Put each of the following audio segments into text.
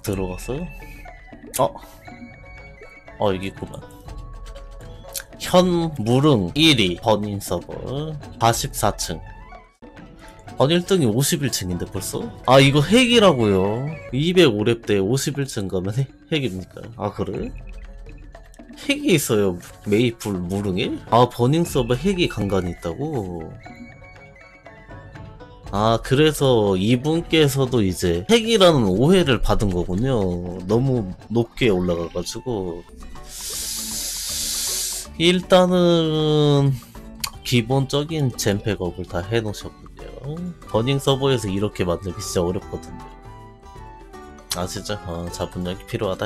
들어갔어요? 여기 있구만. 현 무릉 1위 버닝 서버 44층. 1등이 51층인데 벌써? 아, 이거 핵이라고요. 205렙대 51층 가면 핵입니까? 아, 그래? 핵이 있어요. 메이플 무릉에? 아, 버닝 서버 핵이 간간히 있다고? 아, 그래서 이분께서도 이제 핵이라는 오해를 받은 거군요. 너무 높게 올라가가지고. 일단은 기본적인 젠팩업을 다 해놓으셨군요. 버닝 서버에서 이렇게 만들기 진짜 어렵거든요. 아, 진짜? 자본력이 필요하다.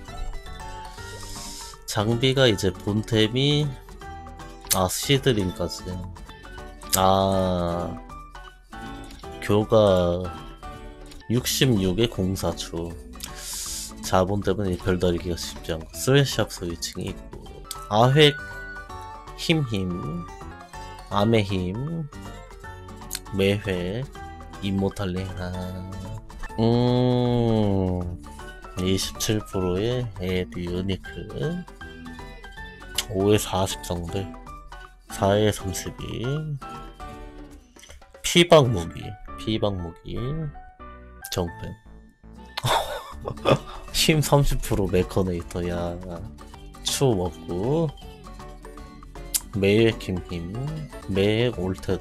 장비가 이제 본템이 시드링까지. 교가 66에 04초. 자본 때문에 별다르기가 쉽지 않고 스웨샵 스위칭이 있고, 아획 힘힘, 암의 힘, 매회, 임모탈링. 27%의 에디 유니크, 5에 40 정도, 4에 32. 피박무기 정pen. 힘 30% 메커네이터. 야, 추 먹고, 매획 힘힘, 매획 올텟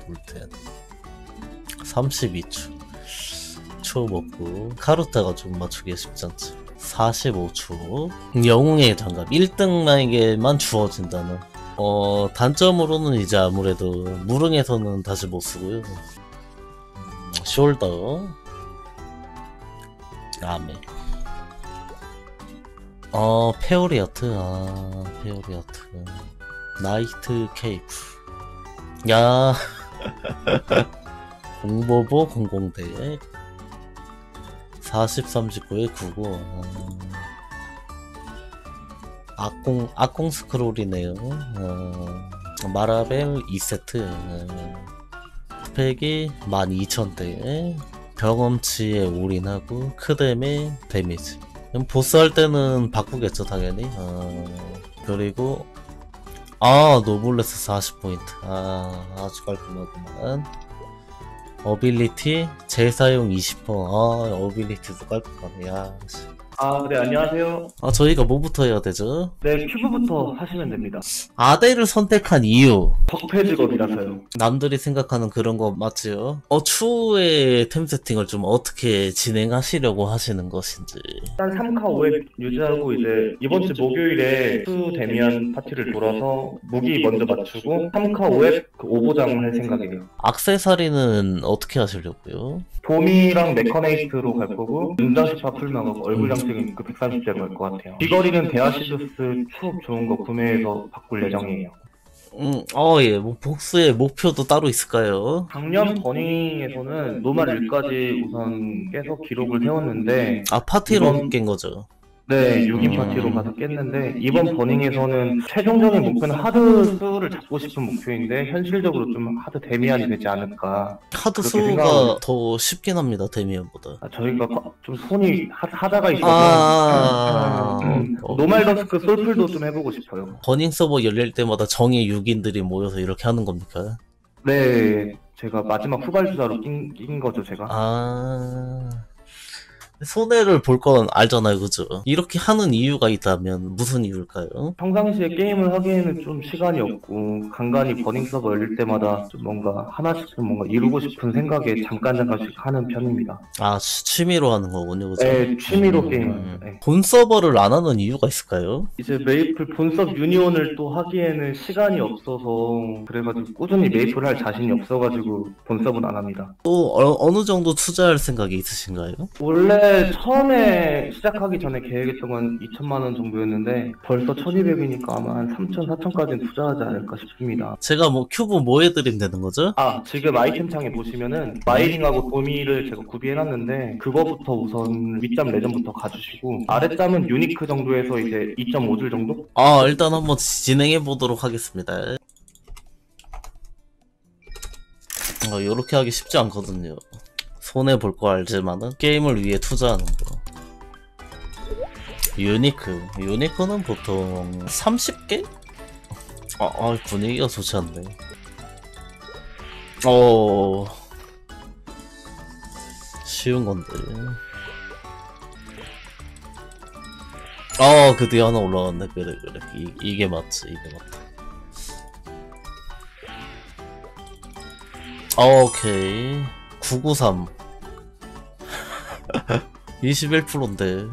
32초 추 먹고. 카르타가 좀 맞추기 쉽지않지. 45초. 영웅의 장갑 1등만에게만 주어진다는. 단점으로는 이제 아무래도 무릉에서는 다시 못쓰고요. 숄더, 아메, 페오리아트. 페오리아트, 나이트 케이프. 야, 공보보 00대 40 39에 99. 악공 스크롤이네요. 마라벨 2세트. 스펙이 12,000대. 경험치에 올인하고 크뎀의 데미지. 그럼 보스 할 때는 바꾸겠죠, 당연히. 그리고 노블레스 40포인트. 아주 깔끔하구만. 어빌리티 재사용 20%. 어빌리티도 깔끔하네. 야, 네, 안녕하세요. 저희가 뭐부터 해야 되죠? 네, 큐브부터 하시면 됩니다. 아델을 선택한 이유. 적폐 직업이라서요. 남들이 생각하는 그런 거 맞지요? 추후에 템 세팅을 좀 어떻게 진행하시려고 하시는 것인지. 일단 3카 5회 유지하고 이제 이번 주 목요일에 수 데미안 파티를 돌아서 무기 먼저 맞추고 3카 5회 오보장을 할 생각이에요. 액세서리는 어떻게 하시려고요? 도미랑 메커네이트로 갈 거고, 눈장식파 풀망하고 얼굴 장식은 그 130대로 갈 것 같아요. 귀걸이는 데아시두스 추억 좋은 거 구매해서 바꿀 예정이에요. 예. 복수의 목표도 따로 있을까요? 작년 버닝에서는 노말 1까지 우선 깨서 기록을 세웠는데, 파티로 깬 거죠? 네, 6인 파티로 가서 깼는데, 이번 버닝에서는 최종적인 목표는 하드 수를 잡고 싶은 목표인데 현실적으로 좀 하드 데미안이 되지 않을까. 하드 수가 더 쉽긴 합니다, 데미안보다. 저희가 좀 손이 하다가 있어서 노말더스크 솔플도 좀 해보고 싶어요. 버닝 서버 열릴 때마다 정의 6인들이 모여서 이렇게 하는 겁니까? 네, 제가 마지막 후발주자로 낀 거죠, 제가. 손해를 볼 건 알잖아요, 그죠? 이렇게 하는 이유가 있다면 무슨 이유일까요? 평상시에 게임을 하기에는 좀 시간이 없고, 간간히 버닝 서버 열릴 때마다 좀 뭔가 하나씩 좀 뭔가 이루고 싶은 생각에 잠깐씩 하는 편입니다. 취미로 하는 거군요, 그죠? 네, 취미로 게임을. 네. 본 서버를 안 하는 이유가 있을까요? 이제 메이플 본섭 유니온을 또 하기에는 시간이 없어서, 그래가지고 꾸준히 메이플 할 자신이 없어가지고 본섭은 안 합니다. 또 어느 정도 투자할 생각이 있으신가요? 원래 처음에 시작하기 전에 계획했던 건 2천만 원 정도였는데 벌써 1200이니까 아마 한 3천, 4천까지는 투자하지 않을까 싶습니다. 제가 큐브 뭐 해드리면 되는 거죠? 지금 아이템 창에 보시면은 마이링하고 도미를 제가 구비해놨는데, 그거부터 우선 윗잠 레전부터 가주시고, 아랫잠은 유니크 정도에서 이제 2.5줄 정도? 일단 한번 진행해 보도록 하겠습니다. 요렇게 하기 쉽지 않거든요. 손해볼 거 알지만은 게임을 위해 투자하는 거. 유니크는 보통 30개? 분위기가 좋지 않네. 쉬운 건데. 그 뒤에 하나 올라왔네. 그래. 이게 맞지, 이게 맞다. 오케이. 993. 21%인데.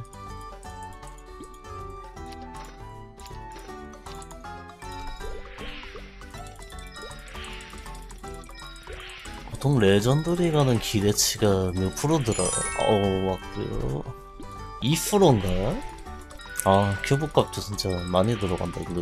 보통 레전드리 가는 기대치가 몇 프로더라? 맞고요. 2%인가? 큐브 값도 진짜 많이 들어간다, 이거는.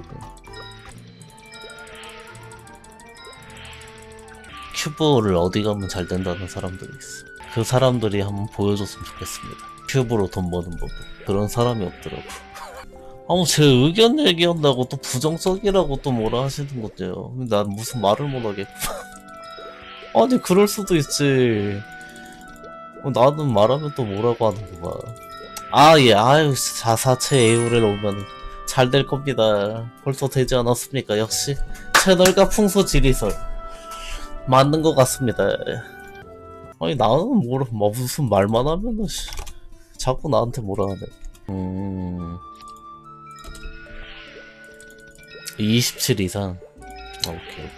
큐브를 어디 가면 잘 된다는 사람들이 있어. 그 사람들이 한번 보여줬으면 좋겠습니다. 큐브로 돈 버는 법을. 그런 사람이 없더라고. 제 의견 얘기한다고 또 부정적이라고 또 뭐라 하시는 거죠. 난 무슨 말을 못하겠고. 아니, 그럴 수도 있지. 나는 말하면 또 뭐라고 하는구만. 예, 자사체 에우렐 오면 잘 될 겁니다. 벌써 되지 않았습니까? 역시 채널과 풍소지리설 맞는 것 같습니다. 아니, 나는 무슨 말만 하면은 자꾸 나한테 뭐라 하네. 27 이상. 오케이.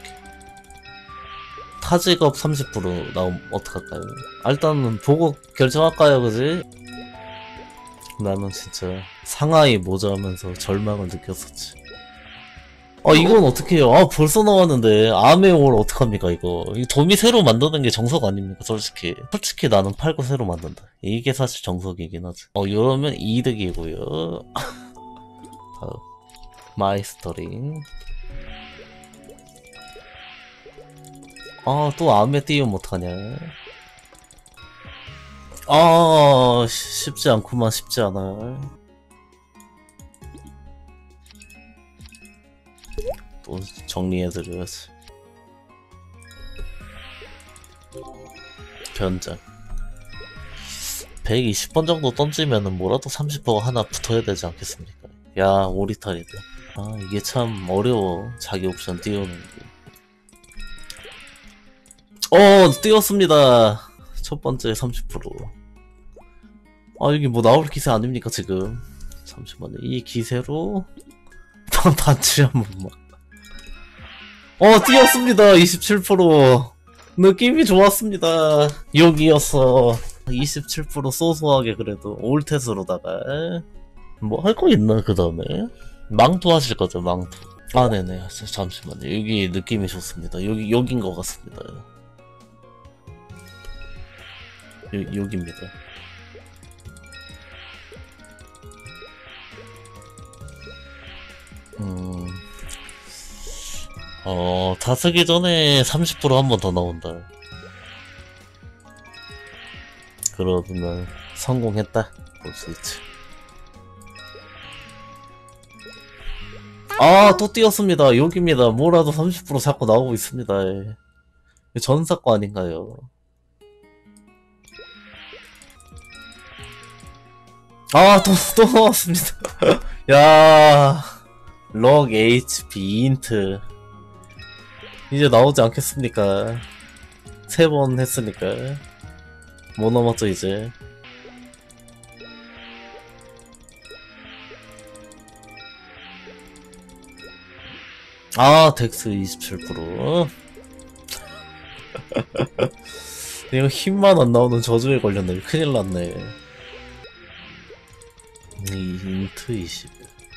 타직업 30% 나오면 어떡할까요? 일단은 보고 결정할까요, 그지? 나는 진짜 상하이 모자하면서 절망을 느꼈었지. 이건 어떡해요? 벌써 나왔는데 아메올 어떡합니까 이거? 이 도미 새로 만드는 게 정석 아닙니까? 솔직히 나는 팔고 새로 만든다. 이게 사실 정석이긴 하지. 이러면 이득이고요. 마이스터링. 또 아메 띄우면 어떡하냐. 쉽지 않구만. 쉽지 않아. 또 정리해드려야지. 견장 120번 정도 던지면은 뭐라도 30%가 하나 붙어야 되지 않겠습니까? 야, 오리탈이다. 이게 참 어려워. 자기 옵션 띄우는 게. 띄웠습니다. 첫 번째 30%. 여기 뭐 나올 기세 아닙니까, 지금? 잠시만요. 이 기세로 반치 한 번만. 띄었습니다. 27%. 느낌이 좋았습니다. 여기였어. 27% 소소하게 그래도 올댓으로다가 뭐 할 거 있나 그 다음에? 망토 하실 거죠, 망토. 네네. 잠시만요. 여기 느낌이 좋습니다. 여긴 것 같습니다. 여기입니다. 다 쓰기 전에 30% 한 번 더 나온다. 그러면 성공했다 볼 수 있지. 또 띄었습니다. 여기입니다. 뭐라도 30% 자꾸 나오고 있습니다. 전사과 아닌가요? 또 나왔습니다. 야, 럭 HP 인트 이제 나오지 않겠습니까? 3번 했으니까 뭐 남았죠 이제? 덱스 27%. 이거 힘만 안 나오는 저주에 걸렸네. 큰일 났네. 인트 20.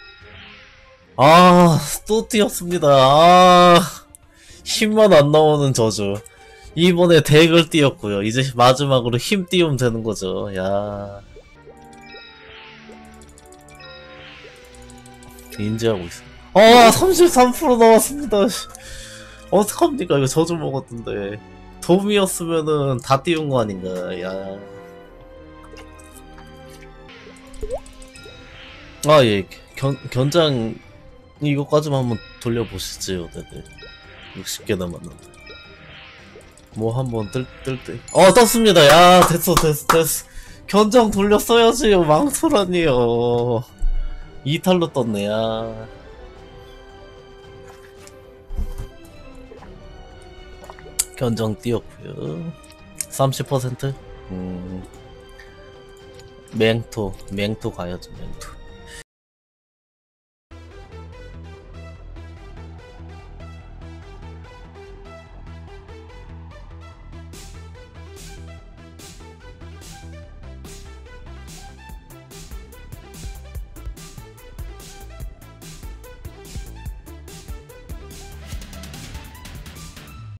또 띄었습니다. 힘만 안 나오는 저주. 이번에 덱을 띄었고요. 이제 마지막으로 힘 띄우면 되는 거죠. 야. 인지하고 있어. 33% 나왔습니다. 어떡합니까? 이거 저주 먹었던데. 돔이었으면은 다 띄운 거 아닌가. 야. 예. 견장 이거까지만 한번 돌려보시지요. 네네. 60개 남았는데. 뭐 한번 뜰 때. 떴습니다. 야, 됐어. 견장 돌렸어야지요. 망설아니요. 2탈로 떴네. 야. 견정 띄었고요. 30%? 맹토 가야죠, 맹토.